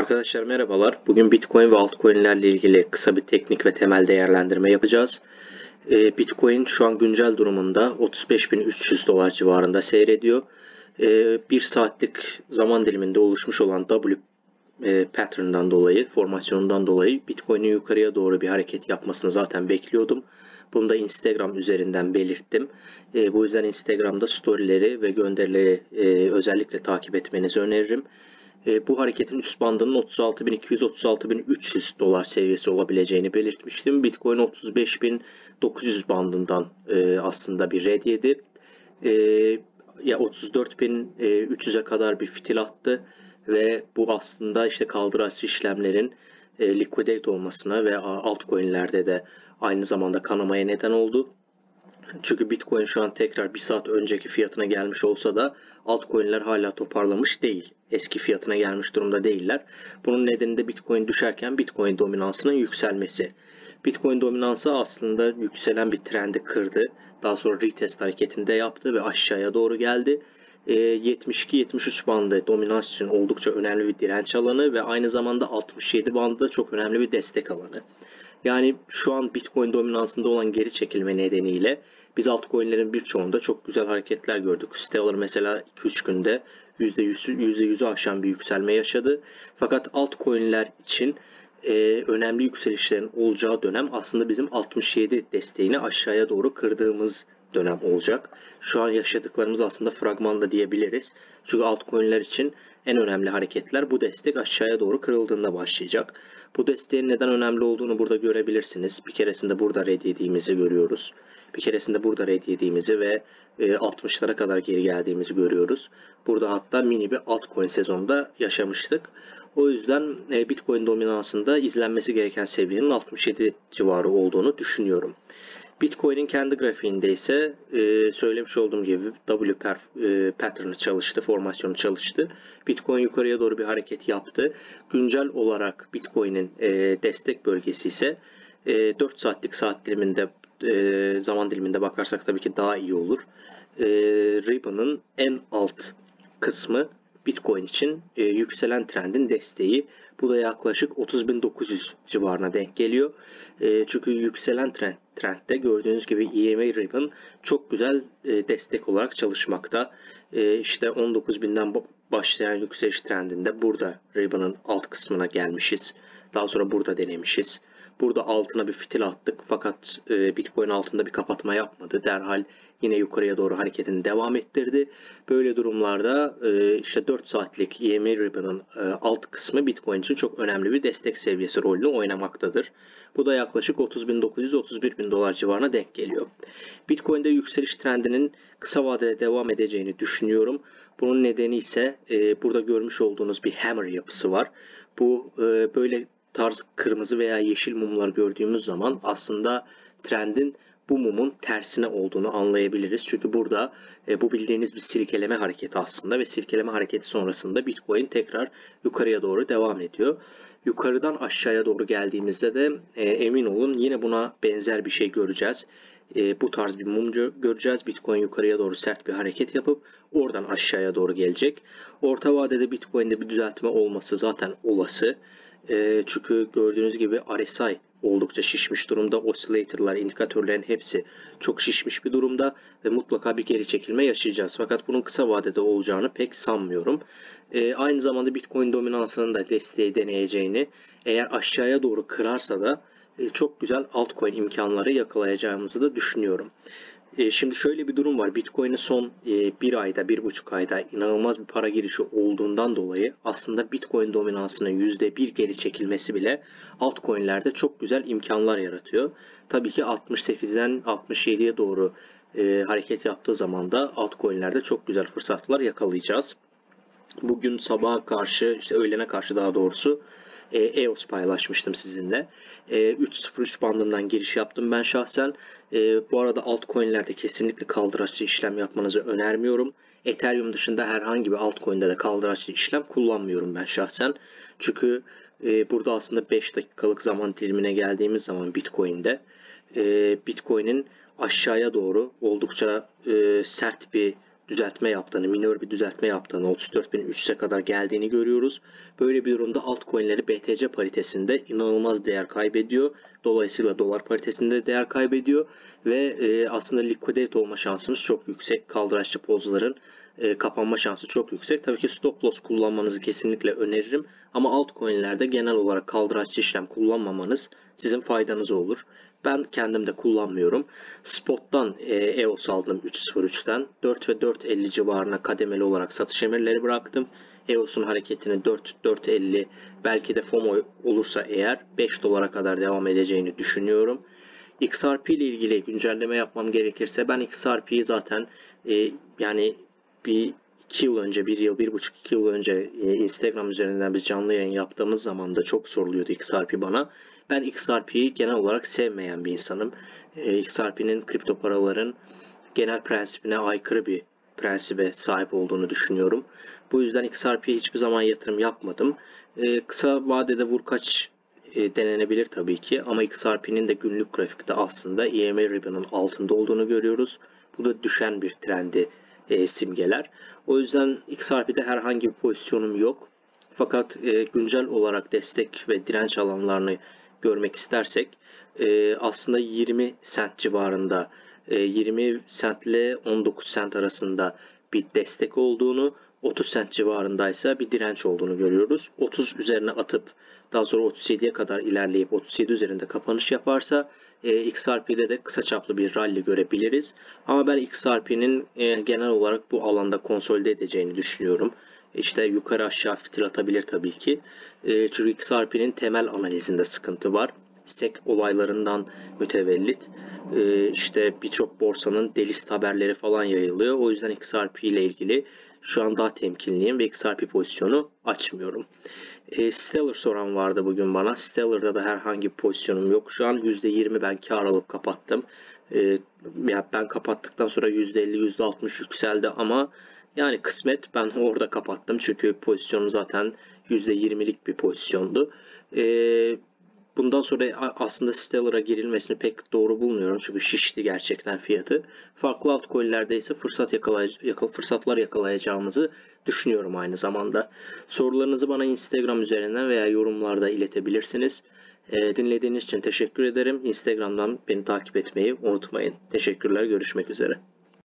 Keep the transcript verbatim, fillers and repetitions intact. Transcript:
Arkadaşlar merhabalar. Bugün Bitcoin ve altcoin'lerle ilgili kısa bir teknik ve temel değerlendirme yapacağız. Ee, Bitcoin şu an güncel durumunda otuz beş bin üç yüz dolar civarında seyrediyor. Ee, bir saatlik zaman diliminde oluşmuş olan W e, pattern'dan dolayı, formasyonundan dolayı Bitcoin'in yukarıya doğru bir hareket yapmasını zaten bekliyordum. Bunu da Instagram üzerinden belirttim. E, bu yüzden Instagram'da storyleri ve gönderileri e, özellikle takip etmenizi öneririm. E, bu hareketin üst bandının otuz altı bin iki yüz otuz altı bin üç yüz dolar seviyesi olabileceğini belirtmiştim. Bitcoin otuz beş bin dokuz yüz bandından e, aslında bir red yedi. E, ya otuz dört bin üç yüze kadar bir fitil attı ve bu aslında işte kaldıraçlı işlemlerin e, liquidate olmasına ve altcoin'lerde de aynı zamanda kanamaya neden oldu. Çünkü Bitcoin şu an tekrar bir saat önceki fiyatına gelmiş olsa da altcoin'ler hala toparlamış değil. Eski fiyatına gelmiş durumda değiller. Bunun nedeni de Bitcoin düşerken Bitcoin dominansının yükselmesi. Bitcoin dominansı aslında yükselen bir trendi kırdı. Daha sonra retest hareketinde yaptı ve aşağıya doğru geldi. yetmiş iki yetmiş üç bandı dominans için oldukça önemli bir direnç alanı ve aynı zamanda altmış yedi bandı da çok önemli bir destek alanı. Yani şu an Bitcoin dominansında olan geri çekilme nedeniyle biz altcoin'lerin birçoğunda çok güzel hareketler gördük. Stellar mesela iki üç günde yüzde yüzü aşan bir yükselme yaşadı. Fakat altcoin'ler için e, önemli yükselişlerin olacağı dönem aslında bizim altmış yedi desteğini aşağıya doğru kırdığımız dönem olacak. Şu an yaşadıklarımız aslında fragmanda diyebiliriz. Çünkü altcoin'ler için en önemli hareketler bu destek aşağıya doğru kırıldığında başlayacak. Bu desteğin neden önemli olduğunu burada görebilirsiniz. Bir keresinde burada red yediğimizi görüyoruz. Bir keresinde burada red yediğimizi ve altmışlara kadar geri geldiğimizi görüyoruz. Burada hatta mini bir altcoin sezonunda yaşamıştık. O yüzden Bitcoin dominansında izlenmesi gereken seviyenin altmış yedi civarı olduğunu düşünüyorum. Bitcoin'in kendi grafiğinde ise e, söylemiş olduğum gibi W e, pattern'ı çalıştı, formasyonu çalıştı. Bitcoin yukarıya doğru bir hareket yaptı. Güncel olarak Bitcoin'in e, destek bölgesi ise e, dört saatlik saat diliminde e, zaman diliminde bakarsak tabii ki daha iyi olur. E, Ribbon'ın en alt kısmı Bitcoin için e, yükselen trendin desteği. Bu da yaklaşık otuz bin dokuz yüz civarına denk geliyor. E, çünkü yükselen trend, trendde gördüğünüz gibi E M A Ribbon çok güzel e, destek olarak çalışmakta. E, işte on dokuz binden başlayan yükseliş trendinde burada Ribbon'ın alt kısmına gelmişiz. Daha sonra burada denemişiz. Burada altına bir fitil attık fakat e, Bitcoin altında bir kapatma yapmadı. Derhal yine yukarıya doğru hareketini devam ettirdi. Böyle durumlarda e, işte dört saatlik E M A Ribbon'ın e, alt kısmı Bitcoin için çok önemli bir destek seviyesi rolünü oynamaktadır. Bu da yaklaşık otuz bin dokuz yüz otuz bir bin dolar civarına denk geliyor. Bitcoin'de yükseliş trendinin kısa vadede devam edeceğini düşünüyorum. Bunun nedeni ise e, burada görmüş olduğunuz bir hammer yapısı var. Bu e, böyle tarz kırmızı veya yeşil mumlar gördüğümüz zaman aslında trendin bu mumun tersine olduğunu anlayabiliriz. Çünkü burada e, bu bildiğiniz bir silkeleme hareketi aslında ve silkeleme hareketi sonrasında Bitcoin tekrar yukarıya doğru devam ediyor. Yukarıdan aşağıya doğru geldiğimizde de e, emin olun yine buna benzer bir şey göreceğiz. E, bu tarz bir mum göreceğiz. Bitcoin yukarıya doğru sert bir hareket yapıp oradan aşağıya doğru gelecek. Orta vadede Bitcoin'de bir düzeltme olması zaten olası. E, çünkü gördüğünüz gibi R S I oldukça şişmiş durumda. Oscillator'lar, indikatörlerin hepsi çok şişmiş bir durumda ve mutlaka bir geri çekilme yaşayacağız. Fakat bunun kısa vadede olacağını pek sanmıyorum. E, aynı zamanda Bitcoin dominansının da desteği deneyeceğini, eğer aşağıya doğru kırarsa da e, çok güzel altcoin imkanları yakalayacağımızı da düşünüyorum. E, şimdi şöyle bir durum var. Bitcoin'e son e, bir ayda, bir buçuk ayda inanılmaz bir para girişi olduğundan dolayı aslında Bitcoin dominansının yüzde bir geri çekilmesi bile altcoin'lerde çok güzel imkanlar yaratıyor. Tabii ki altmış sekizden altmış yediye doğru e, hareket yaptığı zaman da altcoin'lerde çok güzel fırsatlar yakalayacağız. Bugün sabaha karşı, işte öğlene karşı daha doğrusu E O S paylaşmıştım sizinle. üç nokta sıfır üç bandından giriş yaptım ben şahsen. Bu arada altcoin'lerde kesinlikle kaldıraçlı işlem yapmanızı önermiyorum. Ethereum dışında herhangi bir altcoin'de de kaldıraçlı işlem kullanmıyorum ben şahsen. Çünkü burada aslında beş dakikalık zaman dilimine geldiğimiz zaman Bitcoin'de Bitcoin'in aşağıya doğru oldukça sert bir düzeltme yaptığını, minör bir düzeltme yaptığını, otuz dört bin üç yüze kadar geldiğini görüyoruz. Böyle bir durumda altcoin'leri B T C paritesinde inanılmaz değer kaybediyor. Dolayısıyla dolar paritesinde de değer kaybediyor ve e, aslında liquidate olma şansımız çok yüksek. Kaldıraçlı pozların e, kapanma şansı çok yüksek. Tabii ki stop loss kullanmanızı kesinlikle öneririm. Ama altcoin'lerde genel olarak kaldıraçlı işlem kullanmamanız sizin faydanıza olur. Ben kendim de kullanmıyorum. Spot'tan e, E O S aldım üç sıfır üçten. dört ve dört elli civarına kademeli olarak satış emirleri bıraktım. E O S'un hareketini dört dört elli, belki de FOMO olursa eğer beş dolara kadar devam edeceğini düşünüyorum. X R P ile ilgili güncelleme yapmam gerekirse, ben X R P'yi zaten e, yani bir iki yıl önce, bir yıl, bir buçuk iki yıl önce e, Instagram üzerinden biz canlı yayın yaptığımız zaman da çok soruluyordu X R P bana. Ben X R P'yi genel olarak sevmeyen bir insanım. E, X R P'nin kripto paraların genel prensibine aykırı bir prensibe sahip olduğunu düşünüyorum. Bu yüzden X R P'ye hiçbir zaman yatırım yapmadım. E, kısa vadede vurkaç e, denenebilir tabii ki, ama X R P'nin de günlük grafikte aslında E M A ribbon'un altında olduğunu görüyoruz. Bu da düşen bir trendi e, simgeler. O yüzden X R P'de herhangi bir pozisyonum yok. Fakat e, güncel olarak destek ve direnç alanlarını görmek istersek e, aslında yirmi sent civarında, e, yirmi sent ile on dokuz sent arasında bir destek olduğunu, otuz sent civarındaysa bir direnç olduğunu görüyoruz. otuz üzerine atıp daha sonra otuz yediye kadar ilerleyip otuz yedi üzerinde kapanış yaparsa e, X R P'de de kısa çaplı bir rally görebiliriz. Ama ben X R P'nin e, genel olarak bu alanda konsolide edeceğini düşünüyorum. İşte yukarı aşağı fitil atabilir tabii ki. E, çünkü X R P'nin temel analizinde sıkıntı var. S E C olaylarından mütevellit e, işte birçok borsanın delist haberleri falan yayılıyor. O yüzden X R P ile ilgili şu an daha temkinliyim ve X R P pozisyonu açmıyorum. E, Stellar soran vardı bugün bana. Stellar'da da herhangi bir pozisyonum yok. Şu an yüzde yirmi ben kar alıp kapattım. E, ya ben kapattıktan sonra yüzde elli yüzde altmış yükseldi ama yani kısmet, ben orada kapattım. Çünkü pozisyonum zaten yüzde yirmilik bir pozisyondu. E, Bundan sonra aslında Stellar'a girilmesini pek doğru bulmuyorum. Çünkü şişti gerçekten fiyatı. Farklı altcoin'lerde ise fırsat yakalay fırsatlar yakalayacağımızı düşünüyorum aynı zamanda. Sorularınızı bana Instagram üzerinden veya yorumlarda iletebilirsiniz. E, dinlediğiniz için teşekkür ederim. Instagram'dan beni takip etmeyi unutmayın. Teşekkürler. Görüşmek üzere.